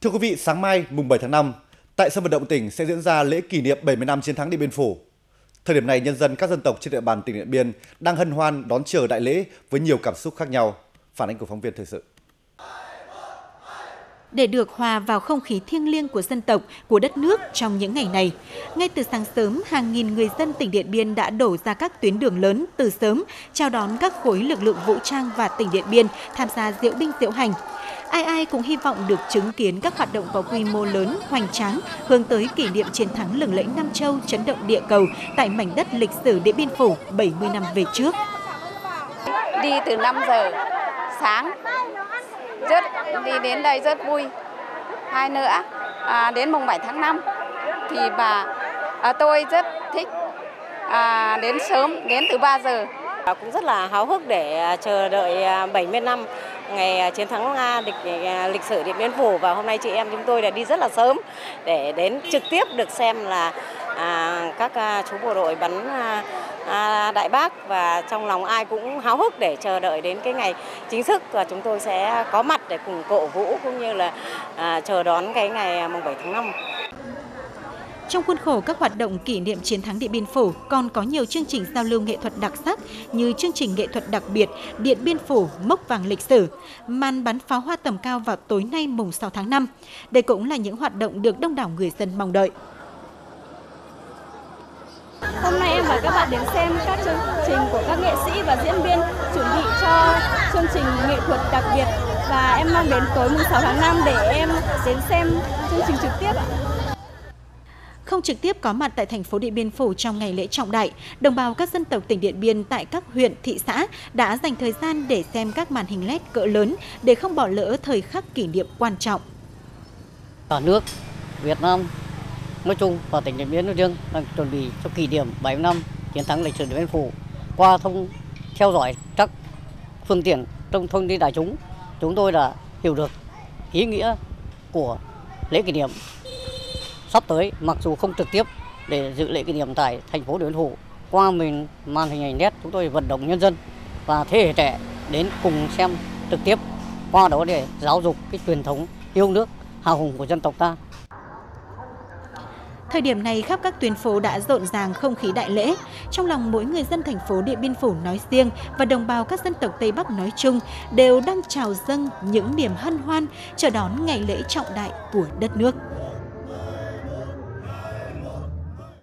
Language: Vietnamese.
Thưa quý vị, sáng mai mùng 7 tháng 5, tại sân vận động tỉnh sẽ diễn ra lễ kỷ niệm 70 năm chiến thắng Điện Biên Phủ. Thời điểm này, nhân dân các dân tộc trên địa bàn tỉnh Điện Biên đang hân hoan đón chờ đại lễ với nhiều cảm xúc khác nhau. Phản ánh của phóng viên thời sự. Để được hòa vào không khí thiêng liêng của dân tộc, của đất nước trong những ngày này, ngay từ sáng sớm, hàng nghìn người dân tỉnh Điện Biên đã đổ ra các tuyến đường lớn từ sớm, chào đón các khối lực lượng vũ trang và tỉnh Điện Biên tham gia diễu binh diễu hành. Ai ai cũng hy vọng được chứng kiến các hoạt động có quy mô lớn, hoành tráng, hướng tới kỷ niệm chiến thắng lừng lẫy Nam Châu chấn động địa cầu tại mảnh đất lịch sử Điện Biên Phủ 70 năm về trước. Đi từ 5 giờ sáng, đi đến đây rất vui. Hai nữa, đến mùng 7 tháng 5 thì tôi rất thích đến sớm, đến từ 3 giờ. Cũng rất là háo hức để chờ đợi 70 năm ngày chiến thắng lịch sử Điện Biên Phủ, và hôm nay chị em chúng tôi đã đi rất là sớm để đến trực tiếp được xem là các chú bộ đội bắn đại bác, và trong lòng ai cũng háo hức để chờ đợi đến cái ngày chính thức, và chúng tôi sẽ có mặt để cùng cổ vũ cũng như là chờ đón cái ngày mùng 7 tháng 5. Trong khuôn khổ các hoạt động kỷ niệm chiến thắng Điện Biên Phủ còn có nhiều chương trình giao lưu nghệ thuật đặc sắc như chương trình nghệ thuật đặc biệt Điện Biên Phủ mốc vàng lịch sử, màn bắn pháo hoa tầm cao vào tối nay mùng 6 tháng 5. Đây cũng là những hoạt động được đông đảo người dân mong đợi. Hôm nay em và các bạn đến xem các chương trình của các nghệ sĩ và diễn viên chuẩn bị cho chương trình nghệ thuật đặc biệt, và em mong đến tối mùng 6 tháng 5 để em đến xem chương trình trực tiếp ạ. Không trực tiếp có mặt tại thành phố Điện Biên Phủ trong ngày lễ trọng đại, đồng bào các dân tộc tỉnh Điện Biên tại các huyện, thị xã đã dành thời gian để xem các màn hình LED cỡ lớn để không bỏ lỡ thời khắc kỷ niệm quan trọng. Cả nước Việt Nam nói chung và tỉnh Điện Biên nói riêng đang chuẩn bị cho kỷ niệm 70 năm chiến thắng lịch sử Điện Biên Phủ. Qua theo dõi các phương tiện thông tin đại chúng tôi đã hiểu được ý nghĩa của lễ kỷ niệm sắp tới, mặc dù không trực tiếp để dự lễ kỷ niệm tại thành phố Điện Biên Phủ. Qua màn hình ảnh LED, chúng tôi vận động nhân dân và thế hệ trẻ đến cùng xem trực tiếp, qua đó để giáo dục cái truyền thống yêu nước hào hùng của dân tộc ta. Thời điểm này, khắp các tuyến phố đã rộn ràng không khí đại lễ. Trong lòng mỗi người dân thành phố Điện Biên Phủ nói riêng và đồng bào các dân tộc Tây Bắc nói chung đều đang trào dâng những niềm hân hoan chờ đón ngày lễ trọng đại của đất nước.